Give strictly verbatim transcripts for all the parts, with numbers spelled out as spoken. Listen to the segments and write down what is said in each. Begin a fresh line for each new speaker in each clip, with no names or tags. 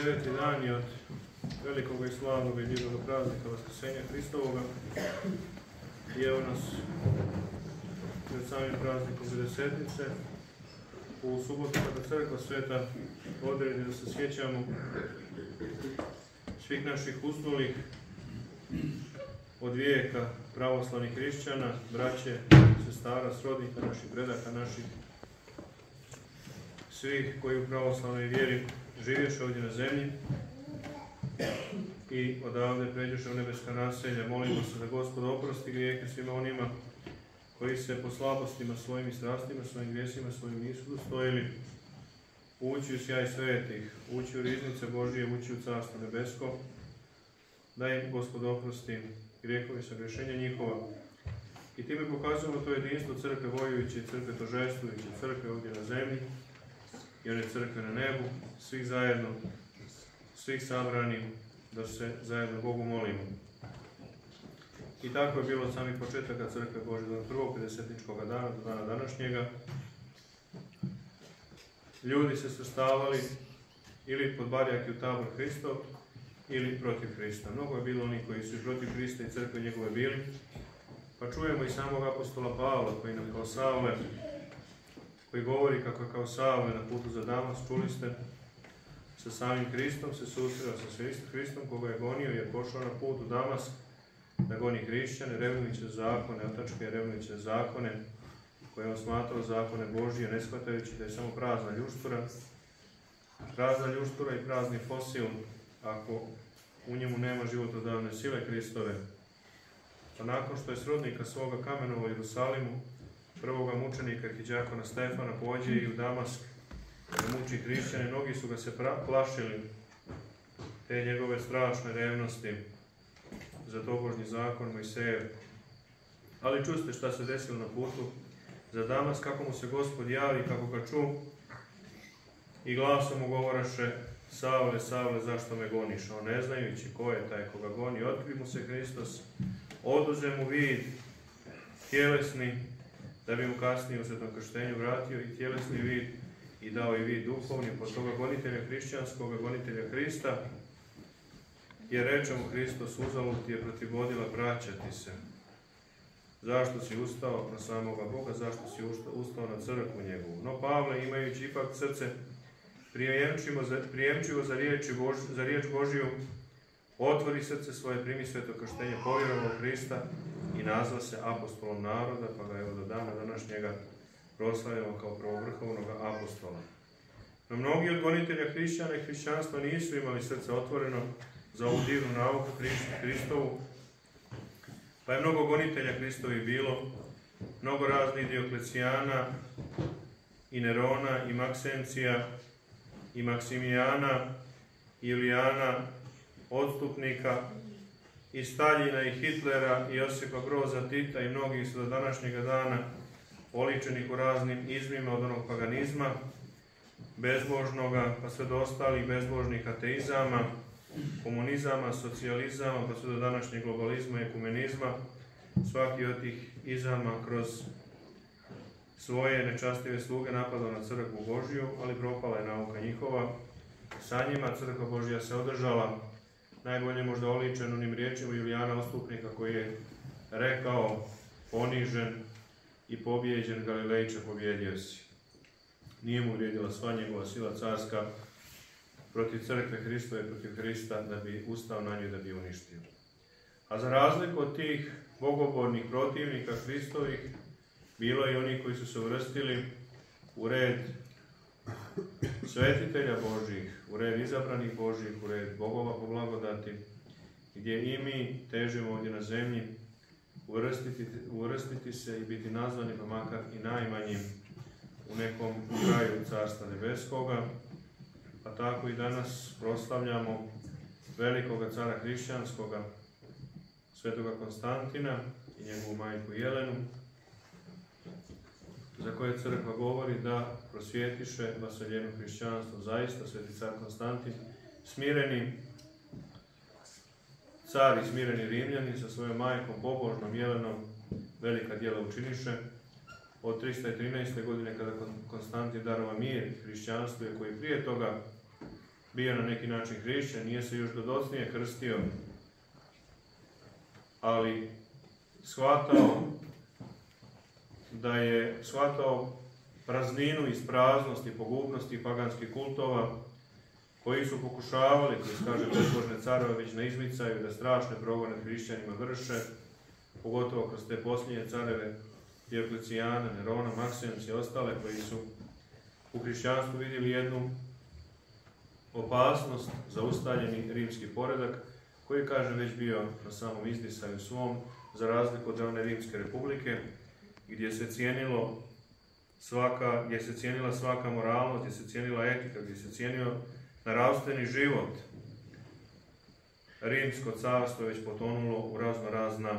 deveti dan je od velikog i slavnog i divnog praznika Vaskrsenja Hristovoga. I evo nas pred samim praznikom Pedesetnice, u subotu kada Crkva Sveta odredi da se sjećamo svih naših usnulih od vijeka pravoslavnih hrišćana, braće, sestara, srodnika, naših predaka, naših svih koji u pravoslavnoj vjeri živješe ovdje na zemlji i odavde pređeše u nebeska naselja. Molimo se da Gospod oprosti grijehe svima onima koji se po slabostima svojim i strastima, svojim grijesima, svojim nisu dostojili ući u sjaj svetih, ući u riznice Božije, ući u carstvo nebesko, da im Gospod oprosti grijehovi sagrešenja njihova. I time pokazujemo to jedinstvo crkve vojujuće i crkve tožestvujuće, crkve ovdje na zemlji i one crkve na nebu, svih zajedno, svih sabrani, da se zajedno Bogu molimo. I tako je bilo od samih početaka crkve Božje, od prvog pedesetničkog dana do dana današnjega. Ljudi se svrstavali ili pod barjak i u tabor Hristov, ili protiv Hrista. Mnogo je bilo oni koji su protiv Hrista i crkve njegove bili, pa čujemo i samog apostola Pavla koji nam kao Savle, koji govori kako je kao Savle na putu za Damas, čuli ste, sa samim Hristom se susreo sa Hristom koga je gonio, jer pošao na put u Damas da goni hrišćane, revnujuće zakone, otačke revnujuće zakone, koje on smatrao zakone Božije, ne shvatajući da je samo prazna ljuštura, prazna ljuštura i prazni fosil, ako u njemu nema životodavne sile Hristove. Pa nakon što je srodnika svoga kamenova u Jerusalimu, prvoga mučenika i đakona Stefana, pođe i u Damask da muči hrišćane, mnogi su ga se plašili te njegove strašne revnosti za tobožnji zakon Mojsejev. Ali čuste šta se desilo na putu za Damask, kako mu se Gospod javi, kako ga ču i glasom mu govoraše: Savle, Savle, zašto me goniš? On ne znajući ko je taj koga goni, otkri mu se Hristos, oduze mu vid tjelesni, da bi mu kasnije u svetom krštenju vratio i tjelesni vid i dao i vid duhovni, pod toga gonitelja hrišćanskoga, gonitelja Hrista, jer reče mu Hristos: uzalud ti je protivvodila vraćati se. Zašto si ustao na samoga Boga, zašto si ustao na crkvu njegovu? No Pavle, imajući ipak srce prijemčivo za riječ, za riječ Božiju, otvori srce svoje, primi sveto krštenje, povjerovao u Hrista i nazva se apostolom naroda, pa ga je od dana današnjega proslavljamo kao prvovrhovnog apostola. No mnogi od gonitelja hrišćana i hrišćanstva nisu imali srce otvoreno za ovu divnu nauku Hristovu, pa je mnogo gonitelja Hristovi bilo, mnogo raznih Dioklecijana i Nerona i Maksencija i Maksimijana i Julijana, odstupnika i Staljina i Hitlera i Josipa Broza Tita i mnogi su do današnjega dana oličenih u raznim izmima od onog paganizma, bezbožnoga, pa sve do ostalih bezbožnih ateizama, komunizama, socijalizama, pa sve do današnjeg globalizma i ekumenizma. Svaki od tih izama kroz svoje nečastive sluge napadao na crkvu Božju, ali propala je nauka njihova. Sa njima crkva Božja se održala, najbolje možda oličen onim riječima Julijana Ostupnika koji je rekao: ponižen i pobijeđen Galilejče, pobjedio si. Nije mu vrijedila sva njegova sila carska protiv crkve Hristove, protiv Hrista, da bi ustao na nju, da bi uništio. A za razliku od tih bogobornih protivnika Hristovih, bilo je oni koji su se uvrstili u red svetitelja Božjih, u red izabranih Božjih, u red bogova po blagodati, gdje i mi težimo ovdje na zemlji uvrstiti, uvrstiti se i biti nazvani, pa makar i najmanjim, u nekom kraju Carstva Nebeskoga. Pa tako i danas proslavljamo velikoga cara hrišćanskoga, svetoga Konstantina i njegovu majku Jelenu, za koje crkva govori da prosvjetiše vaseljenu hrišćanstvo. Zaista, sveti car Konstantin, smireni car i smireni Rimljani sa svojom majkom pobožnom Jelenom velika djela učiniše. Od trista trinaeste. godine, kada Konstantin darova mir hrišćanstvu, koji prije toga bio na neki način hrišćan, nije se još dodocnije krstio, ali shvatao da je shvatao prazninu, ispraznost i pogubnost paganskih kultova koji su pokušavali, koji kaže bezbožne carove već na izmicaju, da strašne progone hrišćanima vrše, pogotovo kroz te posljednje careve Dioklecijana, Nerona, Maksimus i ostale koji su u hrišćanstvu vidjeli jednu opasnost za ustaljeni rimski poredak, koji, kaže, već bio na samom izdisaju svom, za razliku od one Rimske republike, gdje se cijenilo svaka, gdje se cijenila svaka moralnost, gdje se cijenila etika, gdje se cijenio nravstveni život. Rimsko carstvo je već potonulo u razno razna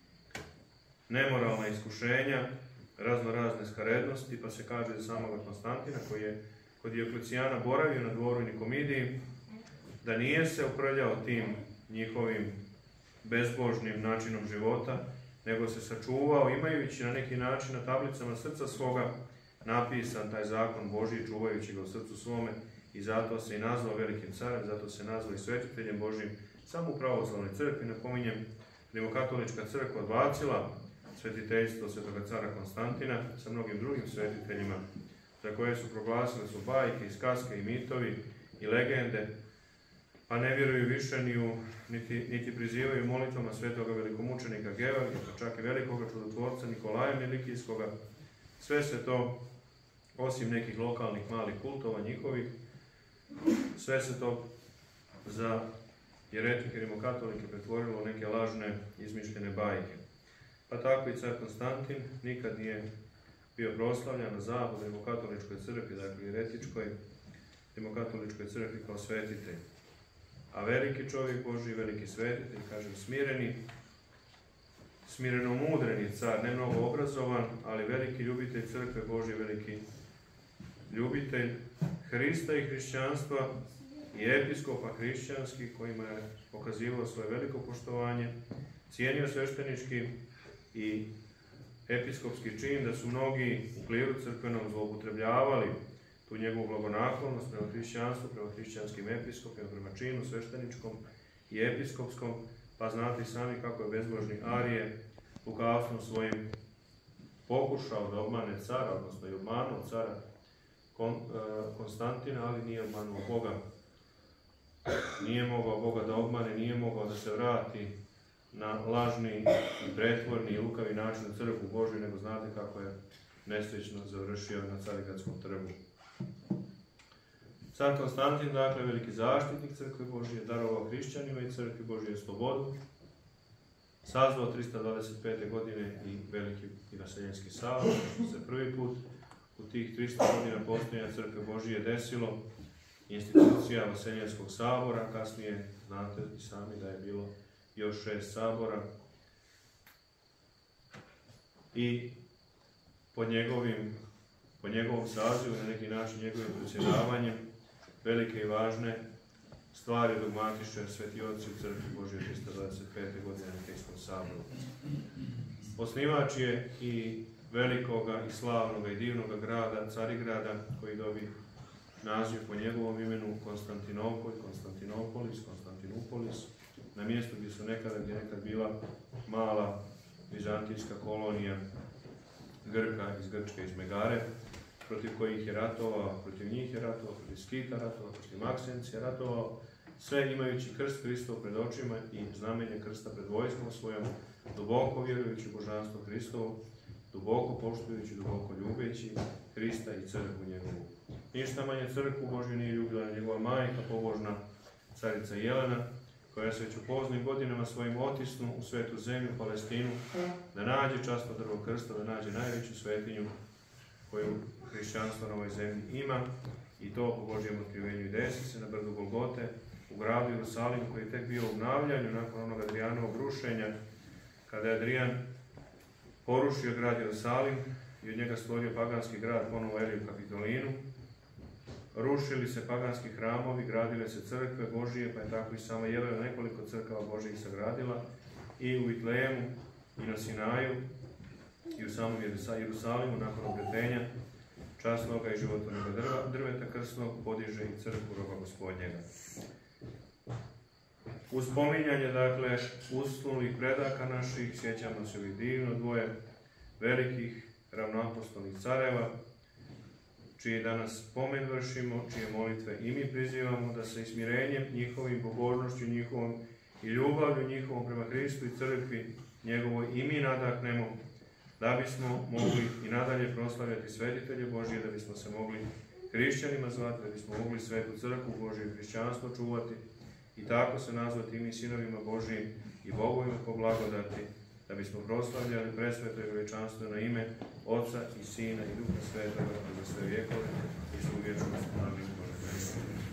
nemoralna iskušenja, razno razne skarednosti, pa se kaže za samoga Konstantina, koji je kod Dioklecijana boravio na dvoru Nikomidiji, da nije se uprljao tim njihovim bezbožnim načinom života, nego se sačuvao, imajući na neki način na tablicama srca svoga napisan taj zakon Božji, čuvajući ga u srcu svome, i zato se i nazvao velikim carem, zato se nazvao i svetiteljem Božjim. Samo u pravoslavnoj crkvi, napominjem, Rimokatolička crkva odbacila svetiteljstvo svetoga cara Konstantina sa mnogim drugim svetiteljima, za koje su proglasili su bajke, skaske i mitovi i legende, pa ne vjeruju više ni u, niti, niti prizivaju molitvama svetoga velikomučenika Georgija, pa čak i velikoga čudotvorca Nikolaja Milikijskoga. Sve se to, osim nekih lokalnih malih kultova njihovih, sve se to za jeretike rimokatolike pretvorilo u neke lažne, izmišljene bajke. Pa tako i car Konstantin nikad nije bio proslavljan na zapadu rimokatoličkoj crkvi, dakle jeretičkoj rimokatoličkoj crkvi kao svetitelj. A veliki čovjek Božji, veliki svetitelj, kažem smireni, smireno mudreni car, ne mnogo obrazovan, ali veliki ljubitelj crkve Božje, veliki ljubitelj Hrista i hrišćanstva i episkopa hrišćanskih kojima je pokazivao svoje veliko poštovanje, cijenio sveštenički i episkopski čin, da su mnogi u kliru crkvenom zloupotrebljavali tu njegovu blagonaklonost prema hrišćanstvu, prema hrišćanskim episkopima, prema činu svešteničkom i episkopskom, pa znate sami kako je bezbožni Arije lukavstvom svojim pokušao da obmane cara, odnosno i obmanuo cara Kon, uh, Konstantina, ali nije obmanuo Boga. Nije mogao Boga da obmane, nije mogao da se vrati na lažni i pretvorni i lukavi način u crkvu Božju, nego znate kako je nesrećno završio na Carigradskom trgu. Car Konstantin, dakle, veliki zaštitnik crkve Božje, darovao hrišćanima i crkvi Božje slobodu, sazvao tristo dvadeset pete godine i veliki i naseljenski sabor, što se prvi put u tih tristo godina postojanja crkve Božje desilo, institucija Vaseljenskog sabora, kasnije znate i sami da je bilo još šest sabora, i pod njegovim, po njegovom sazivu, na neki način njegovim predsjedavanjem, velike i važne stvari dogmatiše sveti oci u crkvi Božje tristo dvadeset pete godine na Hristom saboru. Osnivač je i velikoga i slavnoga i divnoga grada, Carigrada, koji dobi naziv po njegovom imenu Konstantinopolj, Konstantinopolis, Konstantinupolis, na mjestu gdje su nekada, gdje nekad bila mala vizantijska kolonija Grka iz Grčke, iz Megare, protiv kojih je ratovao, protiv njih je ratovao, protiv Skita ratovao, protiv Maksijencija je ratovao, sve imajući krst Hristov pred očima i znamenje krsta pred vojskom svojom, duboko vjerujući božanstvo Hristovo, duboko poštujući, duboko ljubeći Hrista i crkvu njegovu. Ništa manje crkvu Božju nije ljubila njegova majka, pobožna carica Jelena, koja se već u poznim godinama svojim otisnu u svetu zemlju, Palestinu, da nađe časno drvo krsta, da nađe najveću svetinju koju hrišćanstvo na ovoj zemlji ima, i to po Božjem otkrivenju i desi se na brdu Golgote, u gradu Jerusalimu, koji je tek bio u obnavljanju nakon onog Adrijanovog rušenja, kada je Adrijan porušio grad Jerusalim i od njega stvorio paganski grad, ponovo Eliju Kapitolinu. Rušili se paganski hramovi, gradile se crkve Božije, pa je tako i sama Jelena nekoliko crkava Božijih sagradila, i u Vitlejemu, i na Sinaju, i u samom Jerusalimu nakon obretenja časnoga i životvornoga drva, drveta krsnog podiže i crkvu roba Gospodnjega. Uz spominjanje, dakle, usnulih predaka naših, sjećamo se ovih divno dvoje velikih ravnoapostolnih careva, čiji danas spomen vršimo, čije molitve i mi prizivamo, da se ismirenjem njihovim, pobožnošću njihovom i ljubavlju njihovom prema Hristu i crkvi njegovoj i mi nadahnemo, da bismo mogli i nadalje proslavljati svetitelje Božije, da bismo se mogli hrišćanima zvati, da bismo mogli svetu crkvu Božiju i hrišćanstvo čuvati i tako se nazvati i mi sinovima Božijim i Bogovima po blagodati, da bismo proslavljali presveto i veličanstveno ime Otca i Sina i Duha Svetoga za sve vjekove i svu vječnost. Amin.